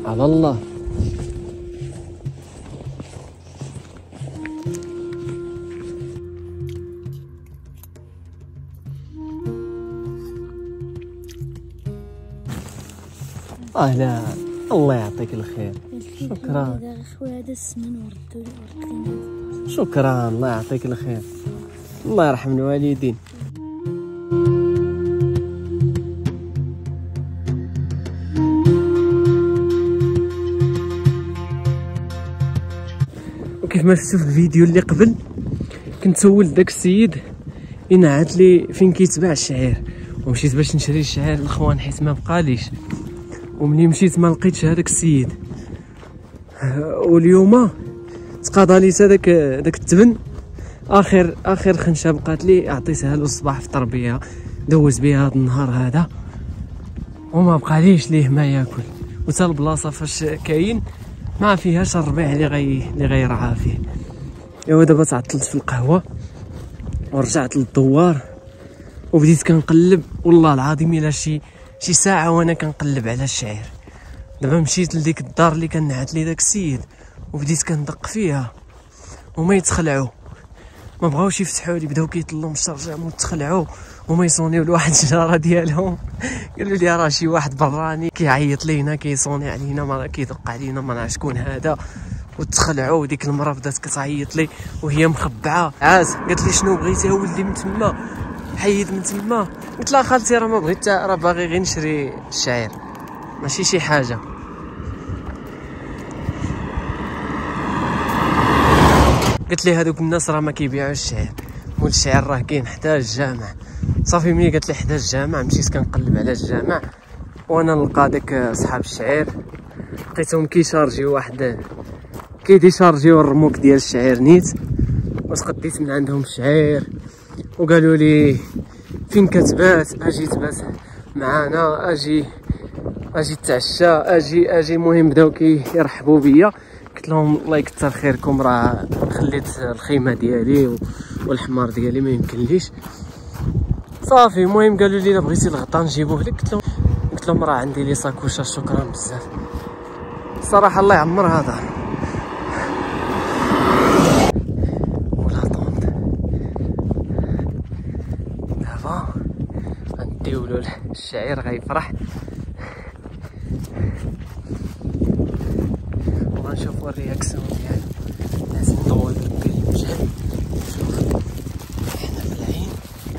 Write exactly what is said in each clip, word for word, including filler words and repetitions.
على الله. اه لا، الله يعطيك الخير. شكرا خويا هذا السمن وردوا لي. شكرا، الله يعطيك الخير. الله يرحم الوالدين. وكيف ما شفتوا في الفيديو اللي قبل كنت سولت داك السيد ينعت لي فين كيتباع الشعير، ومشيت باش نشري الشعير الاخوان حيت ما بقاليش، وملي مشيت ما لقيتش هذاك السيد. واليوم تقاضى لي داك داك التبن. اخر اخر خنشه بقات لي عطيتها له الصباح فطر بها، دوز بها هذا النهار هذا وما بقاليش ليه ما ياكل. وتا البلاصه فاش كاين ما فيهاش الربيع اللي غي اللي غيرعى فيه. ايوا دابا تعطلت في القهوه ورجعت للدوار وبديت كنقلب، والله العظيم الا شي شي ساعه وانا كنقلب على الشعير. دابا مشيت لديك الدار اللي كنعت لي داك السيد وبديت كندق فيها وما يتخلعوا، ما بغاوش يفتحوا لي، بداو كيطلوا من الشرجم وتخلعوا وما يصونيو لواحد الجاره ديالهم. قالوا لي راه شي واحد براني كيعيط لينا كيصوني علينا، ما كيدق علينا، ما نعرف شكون هذا. وتخلعوا وديك المراه بدات كتعيط لي وهي مخبعه. عاز قالت لي شنو بغيتي ولدي من تما، حيد من تما. قلت لها خالتي راه ما بغيت، راه باغي غير نشري الشعير ماشي شي حاجه. قلت لي هذوك الناس راه ما كيبيعوش الشعير، مول الشعير راه كاين حدا الجامع. صافي ملي قالت لي حدا الجامع مشيت كنقلب على الجامع وانا نلقى داك صحاب الشعير لقيتهم كيشارجيو واحد كيديشارجيو الرموك ديال الشعير نيت. وتقديت من عندهم الشعير وقالوا لي فين كتبات، اجي تبات معانا، اجي اجي تعشى، اجي اجي. المهم بداو كيرحبوا بيا. قلت لهم الله يكثر خيركم، راه خليت الخيمه ديالي والحمار ديالي ما يمكنليش. صافي المهم قالوا لي الا بغيتي الغطا نجيبوه لك. قلت لهم قلت لهم راه عندي لي ساكوشه، شكرا بزاف. الصراحه الله يعمرها دار. ولا طونط دابا غنديو له الشعير غيفرح وغنشوفوا الرياكسيون ديالو. لازم نطول الكليب جاي. شوف حنا في العين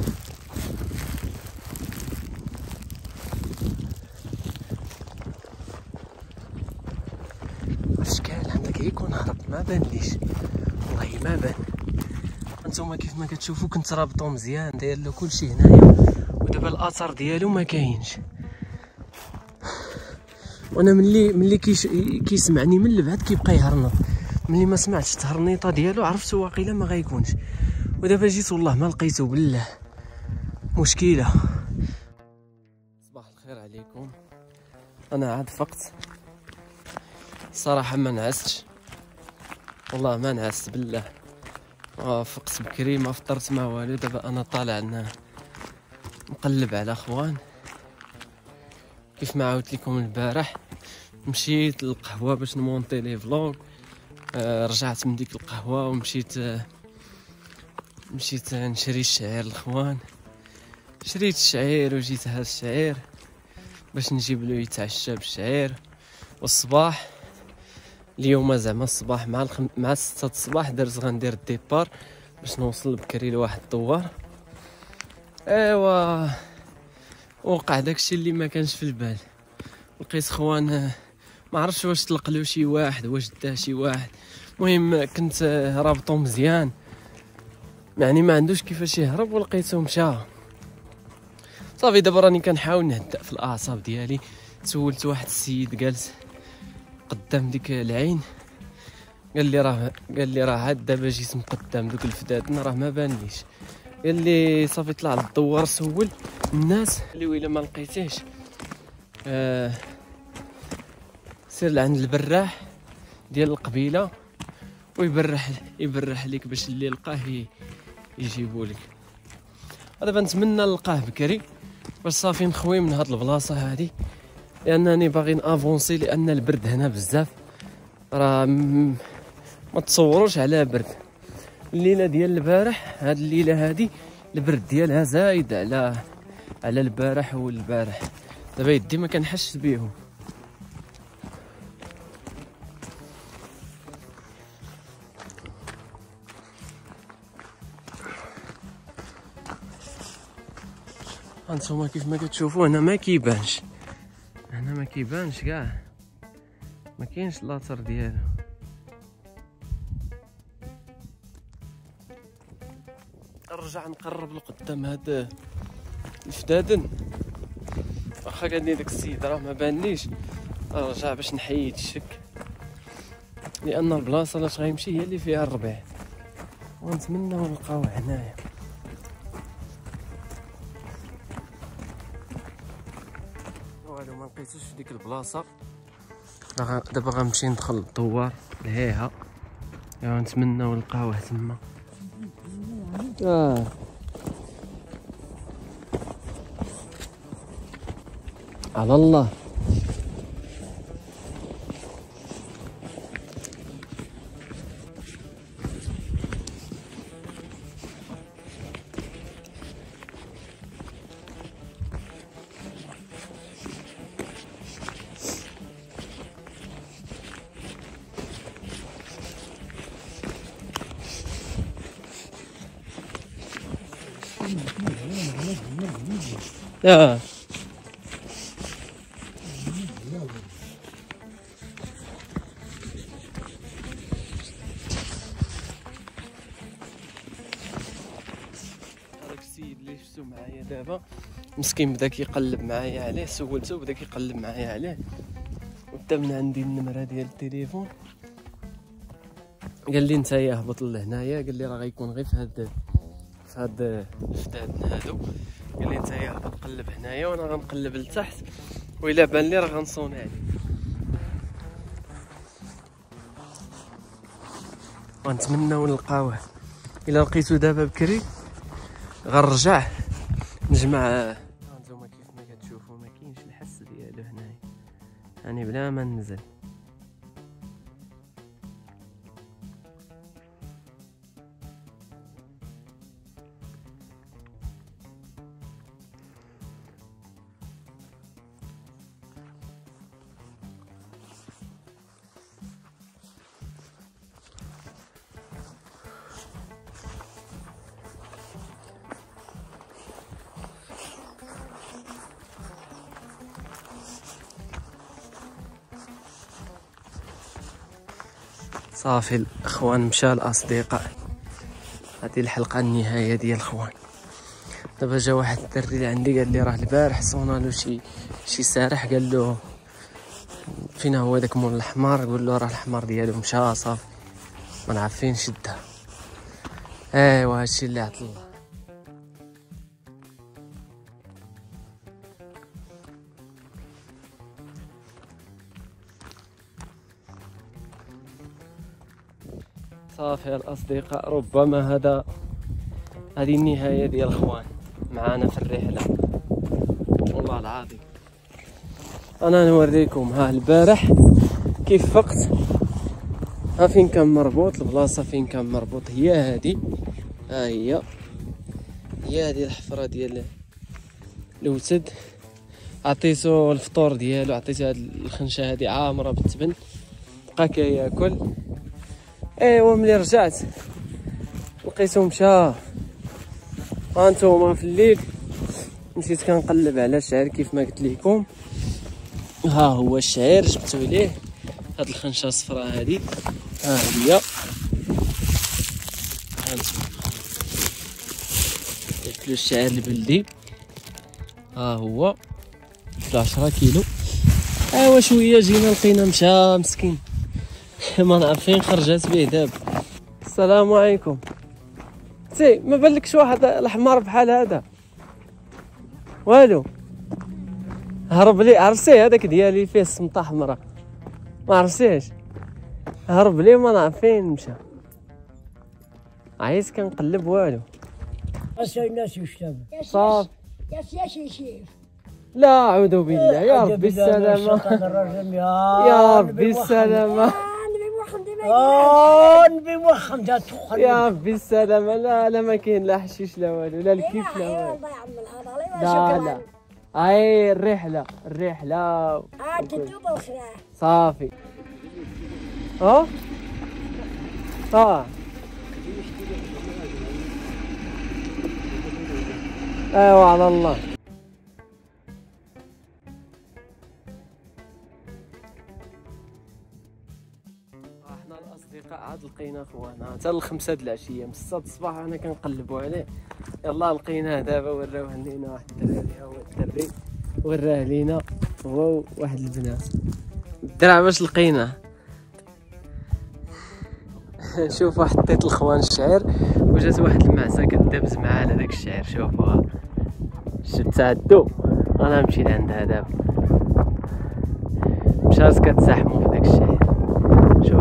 اشكال عندك كيكون هرب، ما بانليش والله ما بان. انتما كيف ما كتشوفوا كنت رابطو مزيان داير له كلشي هنايا، ودابا الاثر ديالو ما كاينش. وانا ملي ملي كيش كيسمعني من البعد كيبقى يهرنط، ملي ما سمعتش التهرنيطه ديالو عرفت واقيلا ما غيكونش. ودابا جيت والله ما لقيتو بالله، مشكله. صباح الخير عليكم. انا عاد فقت صراحه، ما نعستش والله ما نعست بالله. آه فقت بكري ما فطرت ما والو. دابا انا طالع نقلب على اخوان كيف ما عاودت لكم البارح. مشيت للقهوه باش نمونطي لي فلوغ. آه رجعت من ديك القهوه ومشيت آه مشيت نشري الشعير الاخوان. شريت الشعير وجيت هذا الشعير باش نجيب له يتعشى بالشعير. والصباح اليوم زعما الصباح مع الخم... مع ستة الصباح درت غندير الديبار باش نوصل بكري لواحد الدوار. ايوا وقع داكشي اللي ما كانش في البال. لقيت خوان ما عرفتش واش طلق له شي واحد، واش داه شي واحد. المهم كنت رابطو مزيان يعني ما عندوش كيفاش يهرب، ولقيته مشى. صافي دابا راني كنحاول نهدأ في الاعصاب ديالي. سولت واحد السيد جالس قدام ديك العين، قال لي راه قال لي راه عاد دابا جيت مقدام دوك الفدادن راه ما بانليش. قال لي صافي طلع للدوار سول الناس اللي ويلا ما لقيتيهش آه سير لعند البراح ديال القبيله ويبرح يبرح لك باش اللي لقاه يجيبوا لك. دابا نتمنى نلقاه بكري باش صافي نخوي من هاد البلاصه هادي لانني باغي نافونسي، لان البرد هنا بزاف. راه م- ما تصوروش على برد. الليله ديال البارح، هاد الليله هادي البرد ديالها زايد على على البارح والبارح. دابا يدي ما كنحسش بيهم. هانتوما كيف ما كتشوفوا هنا ما كيبانش، هنا ما كيبانش كاع، ما كاينش لاطر ديالو. نرجع نقرب لقدام هاد الفدادن، واخا قال لي داك السيد راه ما بانليش، نرجع باش نحيد الشك، لان البلاصه لاش غيمشي هي اللي فيها الربيع، ونتمنى نلقاوه هنايا. والو ما لقيتوش في ديك البلاصه. دابا غنمشي ندخل للدوار لهيها، يا نتمنى نلقاوه تما. اه على الله. اه هذاك السيد اللي شفتو معايا دابا مسكين بدا كيقلب معايا عليه، سولته بدا كيقلب معايا عليه، وبدا من عندي النمره ديال التليفون، قال لي نتايا هبط لهنايا، قال لي راه غيكون غير في هاد في هاد الفدادن هادو، قال لي نتايا هبط قلب هنايا وانا غنقلب لتحت، وإلا بان لي راه غنصوني عليه. ونتمناو نلقاوه. الا لقيتو دابا بكري غنرجع نجمع. هانتوما كيف ما كتشوفوا ما كاينش الحس ديالو هنايا، يعني بلا ما ننزل. صافي الاخوان، مشى الاصدقاء. هذه الحلقه النهايه ديال الاخوان. دابا جا واحد الدري اللي عندي قال لي راه البارح صونالو شي شي سارح، قال له فين هو داك مول الحمار، قول له راه الحمار ديالو مشى صافي ما نعرف فين شدها. ايوا هادشي اللي عطل الله. صافي الاصدقاء، ربما هذا هذه النهايه ديال الاخوان معانا في الرحله. والله العظيم انا نوريكم ها البارح كيف فقت، ها فين كان مربوط البلاصه، فين كان مربوط هي هذه، ها هي هي هذه الحفره ديال الوتد. عطيتو الفطور ديالو، عطيتو هاد الخنشه هذه عامره بالتبن، بقى كياكل. ايوا ملي رجعت لقيتو مشى. هانتوما في الليل مشيت كنقلب على الشعير كيف ما قلت لكم، ها هو الشعير جبتو ليه هاد الخنشه الصفراء هادي، ها هي هانتوما ياكلو الشعير البلدي، ها هو في عشرة كيلو. ايوا شويه جينا لقينا مشى مسكين ما نعرف فين خرجات به دابا. السلام عليكم. سي ما بالكش واحد الحمار بحال هذا والو هرب لي، عرفتي هذاك ديالي فيه السمطه حمراء، ما عرفتيش هرب لي ما نعرف فين مشى. عايز كنقلب والو. أسأل الناس يشتغل. صافي يا سياسي شيف. لا اعوذ بالله يا ربي السلامه يا ربي السلامه اه نبي محمد تخرج يا ربي السلامه. لا لا ما كاين لا حشيش لا والو لا الكيف لا والو. الله يعمل هذا لا لا اي الرحله الرحله عاد الدوبه وخلاها صافي. اه اه ايوا على الله. احنا الاصدقاء عاد لقينا خونا حتى الخمسة د العشيه من ستة د الصباح انا كنقلبوا عليه. يلا لقيناه دابا وراوه لينا واحد الدراري. ها هو الدري وراه لينا هو واحد البنات. الدرع باش لقيناه شوفوا حطيت الخوان الشعير وجات واحد المعسه كدابز معاه على داك الشعير. شوفوا شفت عدو انا نمشي لعندها دابا مشات كتزاحموا في داك الشعير. شوف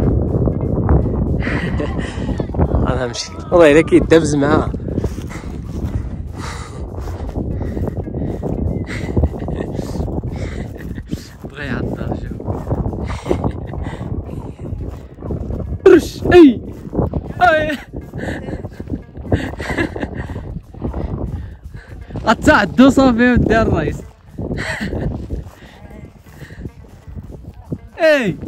انا نمشي والله الا كيدابز معاه. بغا يعضها. شوف رش اي اي غتعدو صافي ودي الرئيس. اي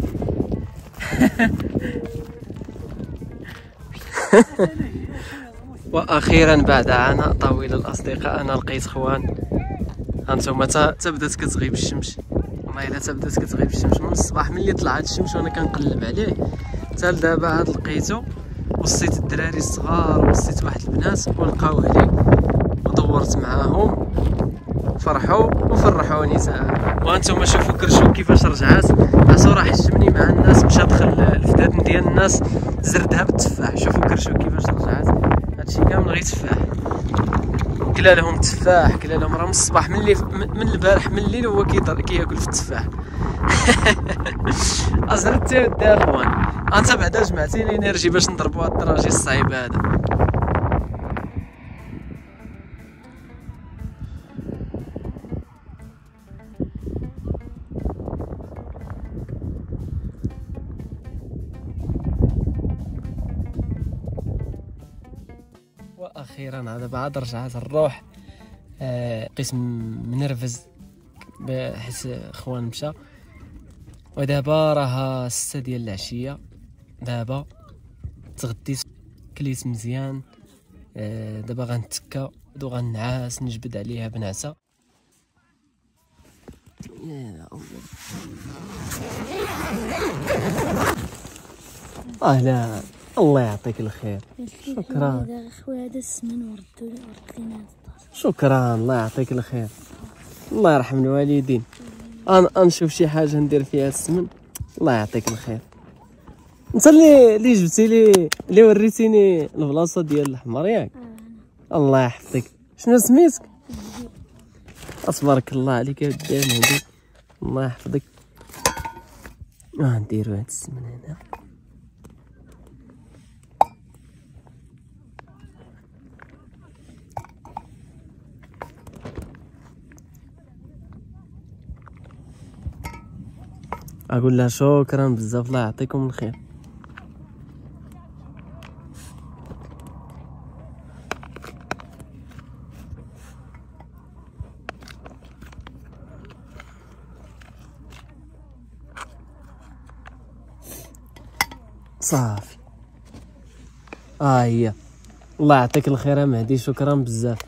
واخيرا بعد عناء طويل الاصدقاء انا لقيت خوان. هانتوما تا بدات كتغيب الشمس والله الا تا بدات كتغيب الشمس من الصباح ملي طلعت الشمس وانا كنقلب عليه حتى لدابا عاد لقيتو. وصيت الدراري الصغار وصيت واحد البنات ولقاوه لي ودورت معاهم فرحوا وفرحوني ساعه. وانتم شوفوا كرشو كيفاش رجعات عصو راه حشمني مع الناس مشى دخل الفدادن ديال الناس زردها بالتفاح. شوفوا كرشو كيفاش رجعات هادشي كامل غير تفاح. كلا لهم تفاح كلا لهم راه من الصباح من اللي من البارح من الليل هو كياكل في التفاح. ازرت يا ودي اخوان انت بعدا جمعتي لي انرجي باش نضربوا هاد الدراجي الصعيب هذا. واخيرا هذا بعد رجعت الروح. آه قسم منرفز بحيث خوان مشى. ودابا راه ستة ديال العشيه. دابا تغديت كليت مزيان. آه دابا غنتكا ودو غنعاس نجبد عليها بنعسه. يا الله اه لا الله يعطيك الخير. شكرا هذا خويا هذا السمن وردوا لي ورد لينا. شكرا الله يعطيك الخير. الله يرحم الوالدين. انا نشوف شي حاجه ندير فيها السمن. الله يعطيك الخير. انت اللي اللي جبتي لي اللي وريتيني البلاصه ديال الحمر ياك. آه. الله يحفظك. شنو سميتك؟ تبارك الله عليك يا ودي مهدي. الله يحفظك. اه نديرو هاد السمن هنا. اقول لها شكرا بزاف الله يعطيكم الخير. صافي اه هي الله يعطيك الخير يا مهدي. شكرا بزاف.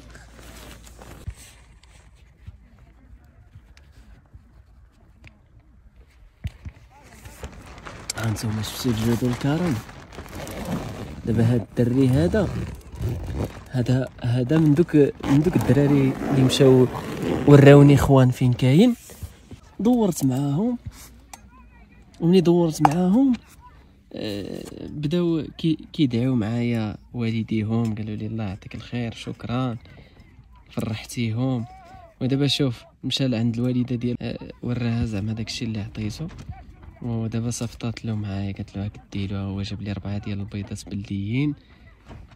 هانتوما شفتو الجود والكرم. دابا هاد الدري هذا هذا هذا من دوك من دوك الدراري اللي مشاو وراوني خوان فين كاين. دورت معاهم ومني دورت معاهم آه بداو كي كيدعيو معايا والديهم قالوا لي الله يعطيك الخير شكرا فرحتيهم. ودابا شوف مشى لعند الوالده ديال آه وراها زعما داكشي اللي عطيتو. ودابا صفطات له معايا قالت له هاك ديلو. هو جاب لي ربعه ديال البيضات بلديين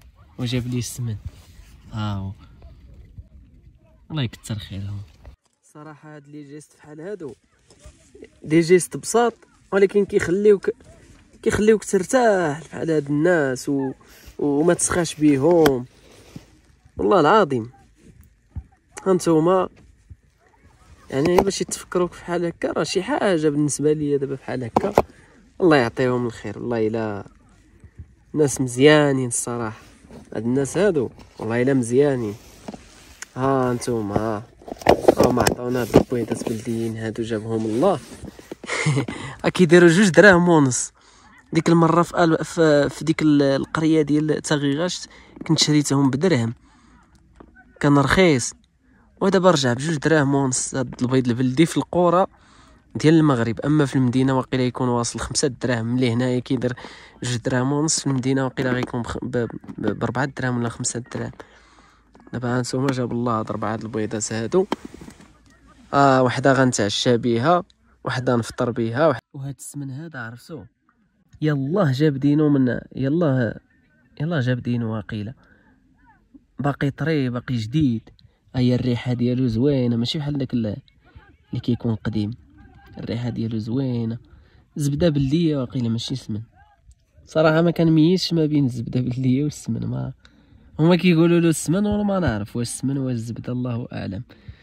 وجاب لي السمن. ها هو الله يكثر خيرهم. الصراحه هاد لي جيست فحال هادو دي جيست بساط ولكن كيخليوك كيخليوك ترتاح فحال هاد الناس و... وما تسخاش بيهم والله العظيم. هانتوما يعني باش يتفكروك فحال هكا راه شي حاجه بالنسبه ليا دابا فحال هكا. الله يعطيهم الخير والله الا ناس مزيانين الصراحه هاد الناس هادو والله الا مزيانين. ها انتوما ها راهم عطاونا هاد البويضات بلديين هادو جابهم الله. كيديروا جوج دراهم ونص. ديك المره في أل... في, في ديك القريه ديال تاغيغاش كنت شريتهم بدرهم كان رخيص ودابا رجع بجوج دراهم ونص. هاد البيض البلدي في القرى ديال المغرب، اما في المدينه واقيلا يكون واصل خمسة دراهم. ملي هنايا كيدير جوج دراهم ونص في المدينه واقيلا غيكون بخ... ب... بربعة دراهم ولا خمسة دراهم. دابا هانتوما جاب الله هاد ربعة البيضات هادو. اه وحده غنتعشى بيها وحده نفطر بيها وح... وهاد السمن هذا عرفتو يلاه جاب دينو من يلاه يلاه جاب دينو واقيلا باقي طري باقي جديد. هي الريحه ديالو زوينه ماشي بحال داك اللي كيكون قديم. الريحه ديالو زوينه زبده بلديه واقيلا ماشي سمن. صراحه ما كنميزش ما بين الزبده بلديه والسمن. ما هما كيقولوا له السمن ولا ما نعرف واش السمن واش الزبده الله اعلم.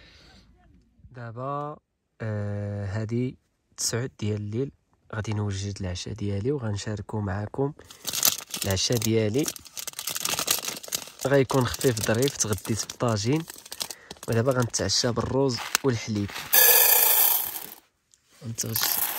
دابا آه هذه تسعود ديال الليل غادي نوجد العشاء ديالي وغنشاركو معاكم العشاء ديالي. غيكون خفيف ظريف تغديت بالطاجين ودابا غنتعشى بالروز والحليب. غنتغش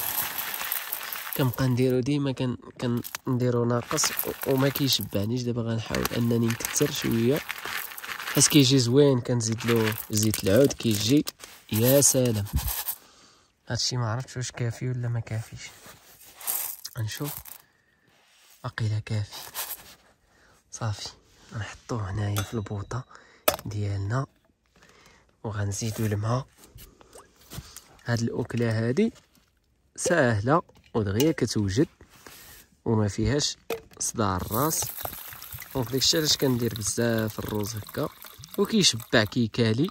كنبقى نديرو ديما كن كنديرو ناقص وما كيشبعنيش. دابا غنحاول انني نكثر شويه حيت كيجي زوين. كنزيد له زيت العود كيجي يا سلام. هادشي ما عرفتش واش كافي ولا ما كافيش. غنشوف باقيلا كافي. صافي غنحطوه هنايا في البوطه ديالنا وغنزيدو الماء. هاد الاكله هادي ساهله ودغيا كتوجد وما فيهاش صداع الراس. دونك داكشي علاش كندير بزاف الروز هكا وكيشبع كيكالي.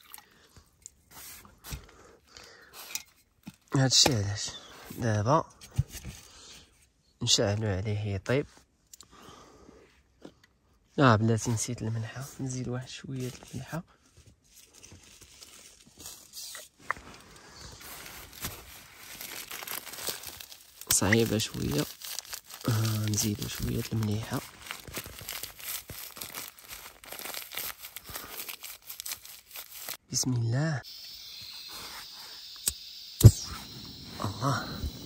هادشي علاش دابا نشعلو عليه يطيب. اه بلاتي نسيت الملحه نزيد واحد شويه الملحه. صعيبه شويه آه نزيدو شويه المليحه. بسم الله الله.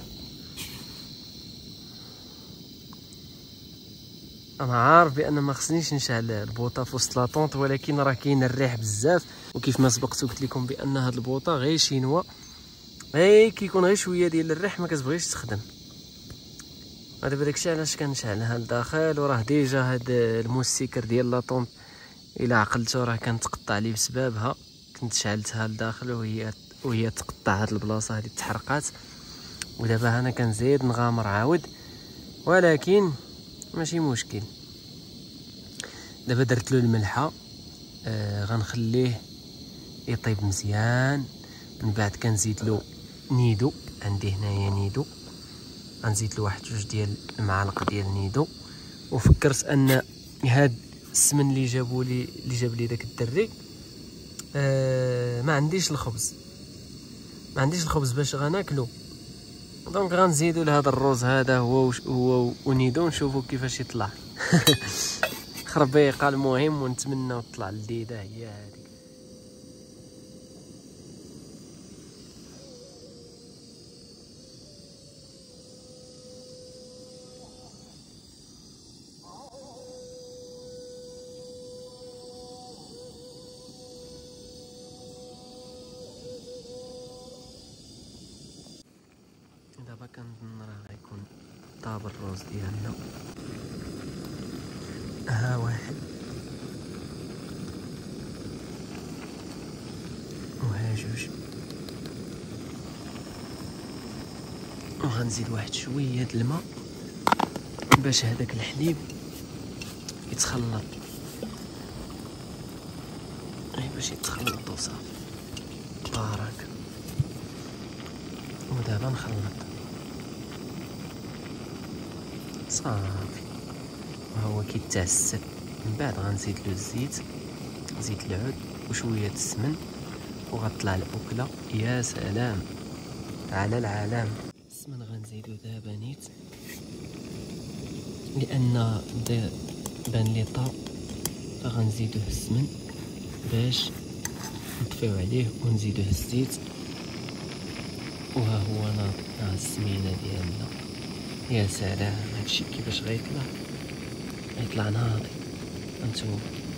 انا عارف بان ما خصنيش نشعل البوطه في وسط لاطونط ولكن راه كاين الريح بزاف. وكيف ما سبقت قلت لكم بان هاد البوطه غير شينوا غير كيكون غير شويه ديال الريح ما كتبغيش تخدم. دابا داكشي علاش كنشعلها لداخل. وراه ديجا هاد الموسيكر ديال لاطونط الا عقلتو راه كنتقطع لي بسببها. كنت شعلتها لداخل وهي وهي تقطع هاد البلاصه هادي تحرقات. ودابا انا كنزيد نغامر عاود ولكن ماشي مشكل. دابا درت له الملحه آه غنخليه يطيب مزيان. من بعد كنزيد له نيدو. عندي هنايا نيدو غنزيد له واحد جوج ديال المعالق ديال نيدو. وفكرت ان هاد السمن اللي جابوا لي اللي جاب لي داك الدري آه ما عنديش الخبز ما عنديش الخبز باش غناكلو. دونك غنزيدو لهذا الروز هذا هو هو ونيدو نشوفو كيفاش يطلع. خربيقه المهم ونتمنى تطلع لذيذه هي هذه. دابا كنظن راه غيكون طاب الروز ديالنا. ها واحد وها جوج وغنزيد واحد شويه د الماء باش هذاك الحليب يتخلط. غير باش يتخلط وصافي. بارك. ودابا نخلط صافي وهو كيتعسل. من بعد غنزيد له الزيت، زيت العود وشويه السمن وغطلع الاكله. يا سلام على العالم. السمن غنزيدو دابا نيت لان بدا بان لي طاب، فغنزيدوه السمن باش نطفيو عليه ونزيدوه الزيت. وها هو ناض مع السمينه ديالنا. يا سلام هادشي كيفاش غيطلع، غيطلع ناضي. هانتوما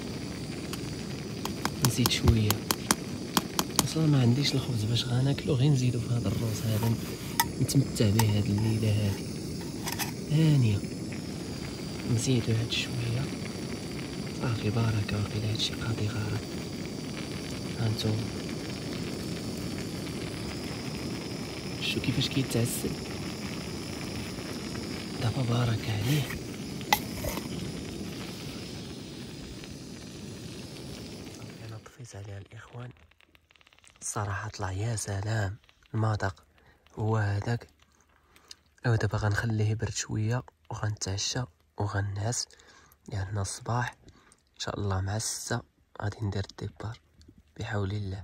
نزيد شويه، اصلا ما عنديش الخبز باش غناكلو، غير نزيدو في هذا الروز هذا نتمتع به هاد الليله هادي هانيه. نزيدو هاد شويه صافي بركه. واقيلا هادشي قاضي غرض. هانتوما شو كيفاش كيتعسل دابا، بارك عليه. انا طفيت عليها الاخوان الصراحه طلع يا سلام. المذاق هو هذاك. ودابا غنخليه يبرد شويه وغنتعشى وغنعس لأن الصباح ان شاء الله مع الستة غادي ندير الديبار بحول الله.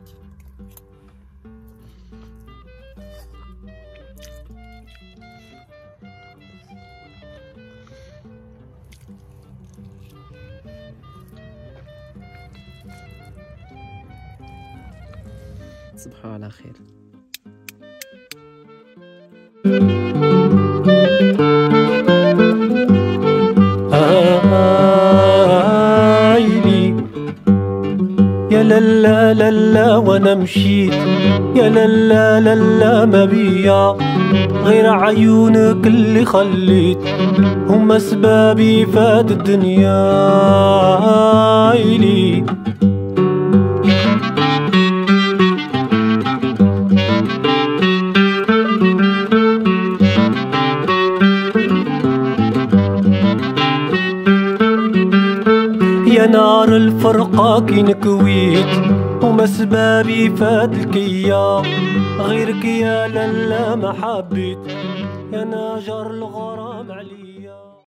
تصبحوا على خير. آيلي يا لالا لالا وانا مشيت، يا لالا لالا ما بيا غير عيونك اللي خليت، هما سبابي فات الدنيا. آيلي يا نار الفرقة كي نكويت، وما سبابي فات الكيا غيرك يا لالا ما حبيت، يا ناجر الغرام عليك.